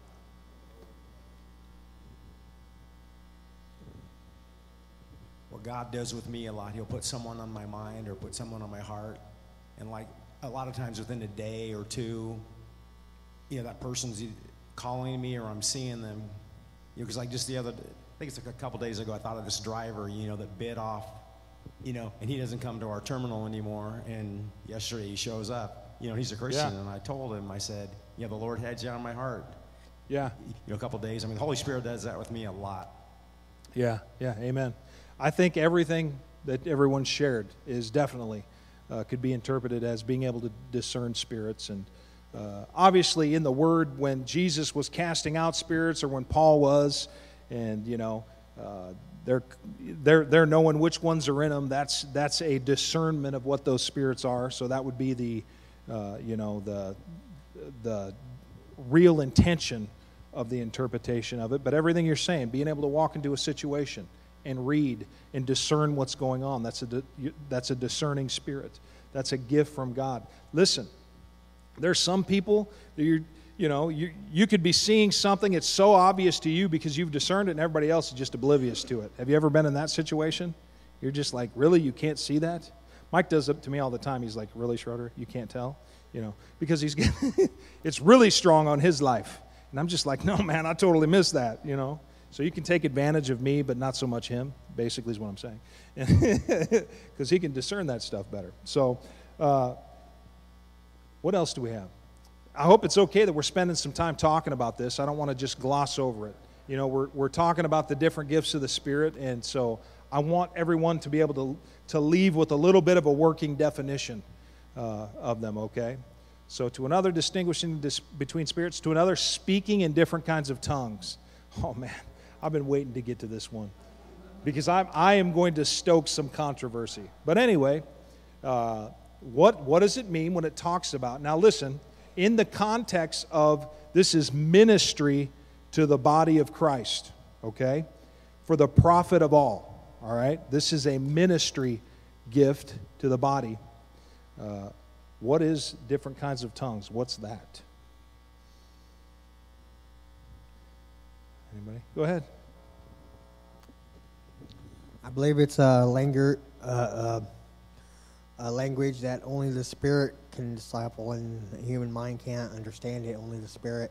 What God does with me a lot, he'll put someone on my mind or put someone on my heart. And like a lot of times within a day or two, you know, that person's calling me or I'm seeing them. You know, because like just the other, I think it's like a couple days ago, I thought of this driver, you know, that bid off, you know, and he doesn't come to our terminal anymore. And yesterday he shows up, you know, he's a Christian. Yeah. And I told him, I said, yeah, the Lord had you on my heart. Yeah. You know, a couple days. I mean, the Holy Spirit does that with me a lot. Yeah, yeah, amen. I think everything that everyone shared is definitely uh, could be interpreted as being able to discern spirits. And uh, obviously in the Word, when Jesus was casting out spirits, or when Paul was, and, you know, uh, they're, they're, they're knowing which ones are in them, that's, that's a discernment of what those spirits are. So that would be the, uh, you know, the, the real intention of the interpretation of it. But everything you're saying, being able to walk into a situation and read and discern what's going on, that's a, that's a discerning spirit. That's a gift from God. Listen, there's some people that you're, you know, you, you could be seeing something, it's so obvious to you because you've discerned it, and everybody else is just oblivious to it. Have you ever been in that situation? You're just like, really, you can't see that? Mike does it to me all the time. He's like, really, Schroeder, you can't tell? You know, because he's it's really strong on his life. And I'm just like, no, man, I totally missed that, you know. So you can take advantage of me, but not so much him, basically is what I'm saying. Because he can discern that stuff better. So uh, what else do we have? I hope it's okay that we're spending some time talking about this. I don't want to just gloss over it. You know, we're, we're talking about the different gifts of the Spirit, and so I want everyone to be able to, to leave with a little bit of a working definition uh, of them, okay? So to another distinguishing dis- between spirits, to another speaking in different kinds of tongues. Oh, man, I've been waiting to get to this one because I'm, I am going to stoke some controversy. But anyway, uh, what, what does it mean when it talks about, now listen, in the context of this is ministry to the body of Christ, okay? For the profit of all, all right? This is a ministry gift to the body. Uh, what is different kinds of tongues? What's that? Anybody? Go ahead. I believe it's a language, uh, uh, a language that only the Spirit can disciple, and the human mind can't understand it. Only the Spirit.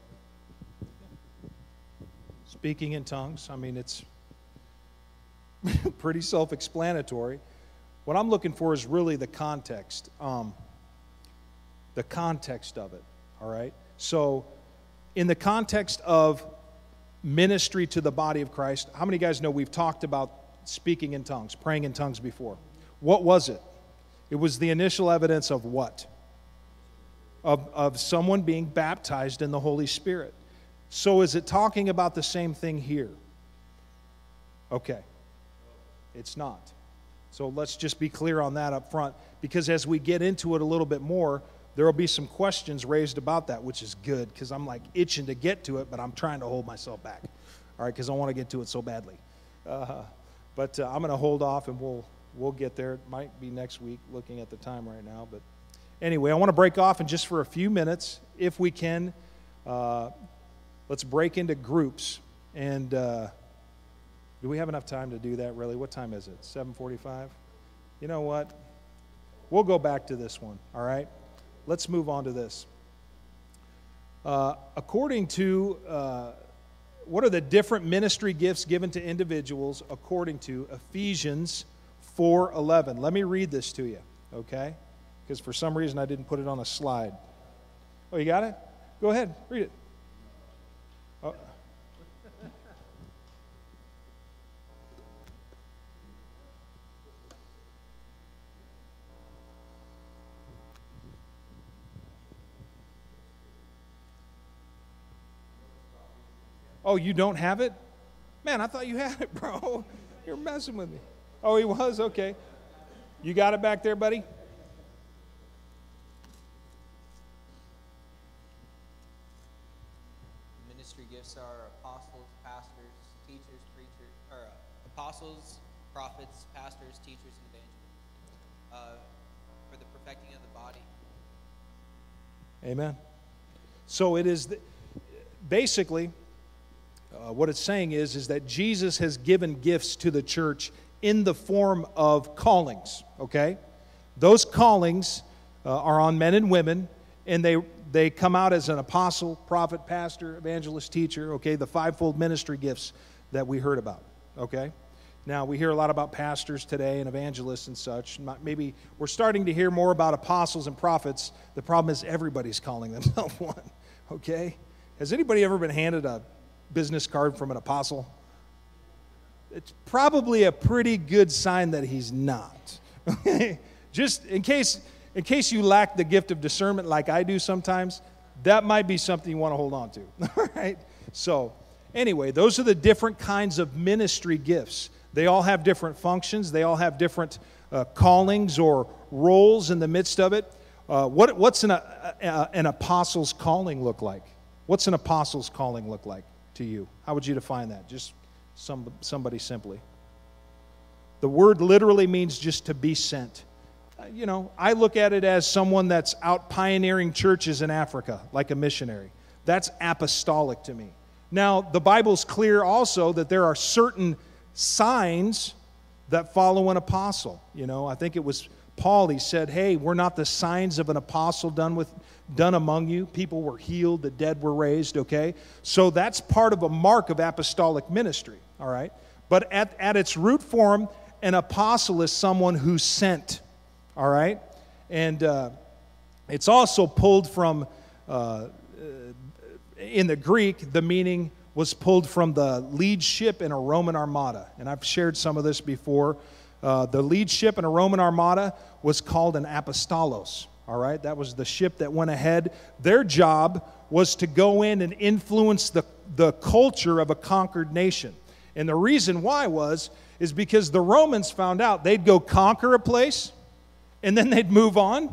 Speaking in tongues. I mean, it's pretty self-explanatory. What I'm looking for is really the context. Um, the context of it. All right. So, in the context of ministry to the body of Christ, how many guys know we've talked about speaking in tongues, praying in tongues before? What was it? It was the initial evidence of what? Of, of someone being baptized in the Holy Spirit. So is it talking about the same thing here? Okay. It's not. So let's just be clear on that up front, because as we get into it a little bit more, there will be some questions raised about that, which is good, because I'm like itching to get to it, but I'm trying to hold myself back, all right, because I want to get to it so badly. Uh, but uh, I'm going to hold off, and we'll we'll get there. It might be next week, looking at the time right now. But anyway, I want to break off, and just for a few minutes, if we can, uh, let's break into groups. And uh, do we have enough time to do that, really? What time is it, seven forty-five? You know what? We'll go back to this one, all right? Let's move on to this. Uh, according to, uh, what are the different ministry gifts given to individuals according to Ephesians four eleven? Let me read this to you, okay? Because for some reason I didn't put it on a slide. Oh, you got it? Go ahead, read it. Oh. Oh, you don't have it? Man, I thought you had it, bro. You're messing with me. Oh, he was? Okay. You got it back there, buddy? Ministry gifts are apostles, pastors, teachers, preachers, or uh, apostles, prophets, pastors, teachers, and evangelists, uh, for the perfecting of the body. Amen. So it is, the, basically, uh, what it's saying is, is that Jesus has given gifts to the church in the form of callings, okay? Those callings uh, are on men and women, and they they come out as an apostle, prophet, pastor, evangelist, teacher, okay? The fivefold ministry gifts that we heard about, okay? Now, we hear a lot about pastors today and evangelists and such. Maybe we're starting to hear more about apostles and prophets. The problem is everybody's calling themselves one, okay? Has anybody ever been handed a business card from an apostle? It's probably a pretty good sign that he's not. Okay? Just in case, in case you lack the gift of discernment like I do sometimes, that might be something you want to hold on to. All right? So, anyway, those are the different kinds of ministry gifts. They all have different functions. They all have different uh, callings or roles in the midst of it. Uh, what, what's an, uh, an apostle's calling look like? What's an apostle's calling look like to you? How would you define that? Just some, somebody simply. The word literally means just to be sent. Uh, you know, I look at it as someone that's out pioneering churches in Africa, like a missionary. That's apostolic to me. Now, the Bible's clear also that there are certain signs that follow an apostle. You know, I think it was Paul, he said, hey, we're not the signs of an apostle done with done among you. People were healed, the dead were raised, okay? So that's part of a mark of apostolic ministry, all right? But at, at its root form, an apostle is someone who's sent, all right? And uh, it's also pulled from, uh, in the Greek, the meaning was pulled from the lead ship in a Roman armada. And I've shared some of this before. Uh, the lead ship in a Roman armada was called an apostolos, all right? That was the ship that went ahead. Their job was to go in and influence the, the culture of a conquered nation. And the reason why was, is because the Romans found out they'd go conquer a place, and then they'd move on,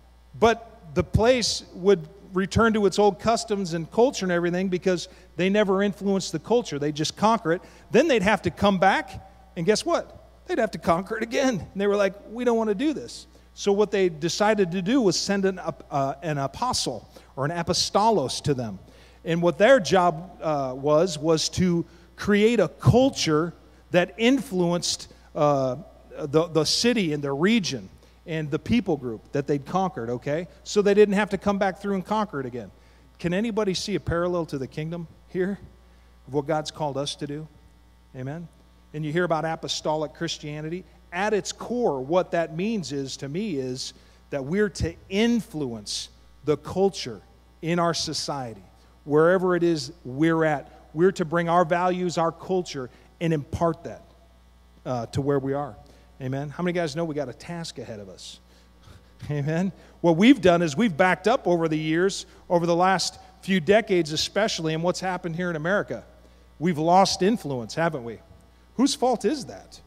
but the place would return to its old customs and culture and everything because they never influenced the culture. They just conquer it. Then they'd have to come back, and guess what? They'd have to conquer it again. And they were like, we don't want to do this. So what they decided to do was send an, uh, an apostle or an apostolos to them. And what their job uh, was, was to create a culture that influenced uh, the, the city and the region and the people group that they'd conquered, okay? So they didn't have to come back through and conquer it again. Can anybody see a parallel to the kingdom here of what God's called us to do? Amen? And you hear about apostolic Christianity. At its core, what that means is, to me, is that we're to influence the culture in our society. Wherever it is we're at, we're to bring our values, our culture, and impart that uh, to where we are. Amen? How many guys know we got a task ahead of us? Amen? What we've done is we've backed up over the years, over the last few decades especially, and what's happened here in America. We've lost influence, haven't we? Whose fault is that?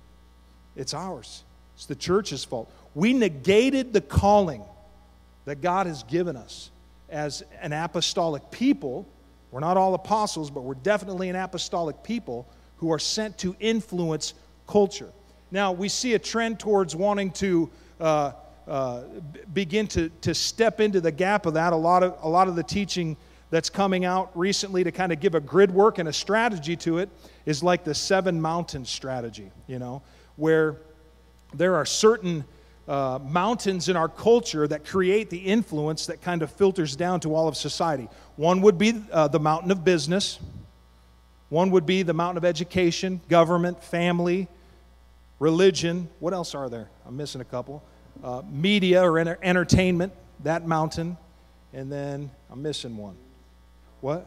It's ours. It's the church's fault. We negated the calling that God has given us as an apostolic people. We're not all apostles, but we're definitely an apostolic people who are sent to influence culture. Now, we see a trend towards wanting to uh, uh, begin to, to step into the gap of that. A lot of, a lot of the teaching that's coming out recently to kind of give a grid work and a strategy to it is like the seven mountain strategy, you know, where there are certain uh, mountains in our culture that create the influence that kind of filters down to all of society. One would be uh, the mountain of business. One would be the mountain of education, government, family, religion. What else are there? I'm missing a couple. Uh, media or enter- entertainment, that mountain. And then I'm missing one. What?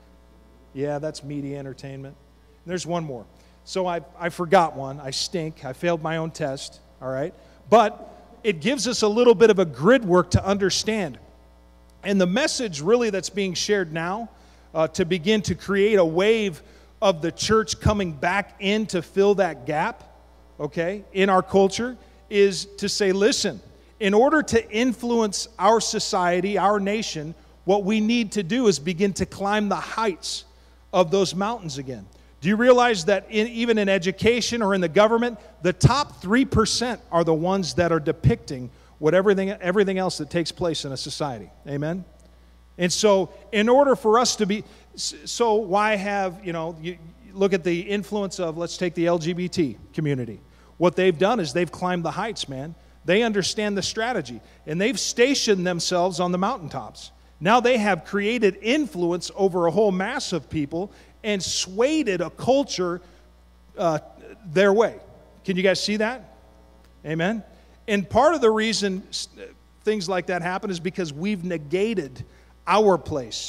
Yeah, that's media entertainment. And there's one more. So I, I forgot one. I stink. I failed my own test. All right. But it gives us a little bit of a grid work to understand. And the message really that's being shared now uh, to begin to create a wave of the church coming back in to fill that gap, okay, in our culture is to say, listen, in order to influence our society, our nation, what we need to do is begin to climb the heights of those mountains again. Do you realize that in, even in education or in the government, the top three percent are the ones that are depicting what everything, everything else that takes place in a society? Amen? And so in order for us to be, so why have, you know, you look at the influence of, let's take the L G B T community. What they've done is they've climbed the heights, man. They understand the strategy, and they've stationed themselves on the mountaintops. Now they have created influence over a whole mass of people and swayed a culture uh, their way. Can you guys see that? Amen? And part of the reason things like that happen is because we've negated our place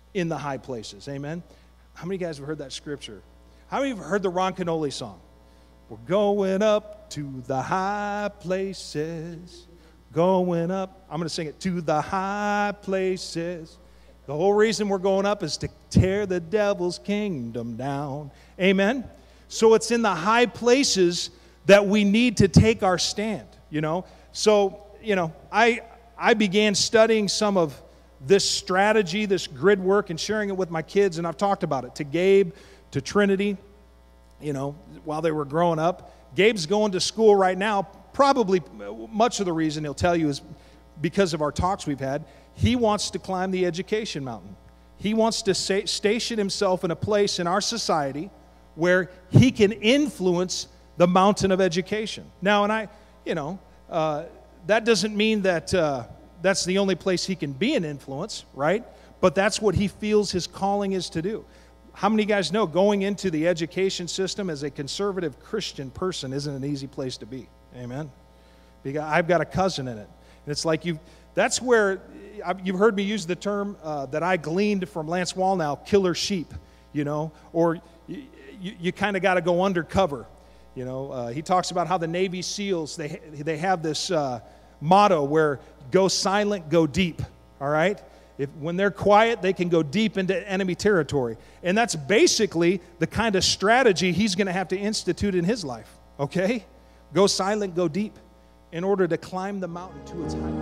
in the high places. Amen? How many of you guys have heard that scripture? How many of you have heard the Ron Canoli song? We're going up to the high places. Going up. I'm going to sing it. To the high places. The whole reason we're going up is to tear the devil's kingdom down. Amen? So it's in the high places that we need to take our stand, you know? So, you know, I I began studying some of this strategy, this grid work, and sharing it with my kids, and I've talked about it to Gabe, to Trinity, you know, while they were growing up. Gabe's going to school right now. Probably much of the reason he'll tell you is because of our talks we've had. He wants to climb the education mountain. He wants to say, station himself in a place in our society where he can influence the mountain of education. Now, and I, you know, uh, that doesn't mean that uh, that's the only place he can be an influence, right? But that's what he feels his calling is to do. How many of you guys know going into the education system as a conservative Christian person isn't an easy place to be? Amen? Because I've got a cousin in it. And it's like you, that's where, you've heard me use the term uh, that I gleaned from Lance Wallnau, killer sheep, you know, or you, you, you kind of got to go undercover. You know, uh, he talks about how the Navy SEALs, they, they have this uh, motto where go silent, go deep, all right? If, when they're quiet, they can go deep into enemy territory. And that's basically the kind of strategy he's going to have to institute in his life, okay? Go silent, go deep, in order to climb the mountain to its height.